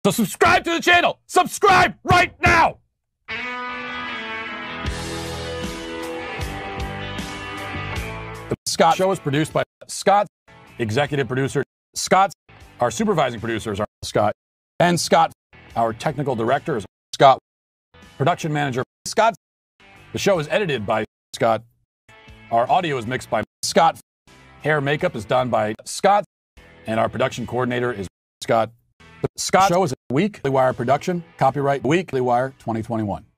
So subscribe to the channel. Subscribe right now. The Scott Show is produced by Scott, executive producer Scott. Our supervising producers are Scott and Scott. Our technical director is Scott. Production manager Scott. The show is edited by Scott. Our audio is mixed by Scott. Hair and makeup is done by Scott. And our production coordinator is Scott. The Scott Show is a Weekly Wire production. Copyright Weekly Wire 2021.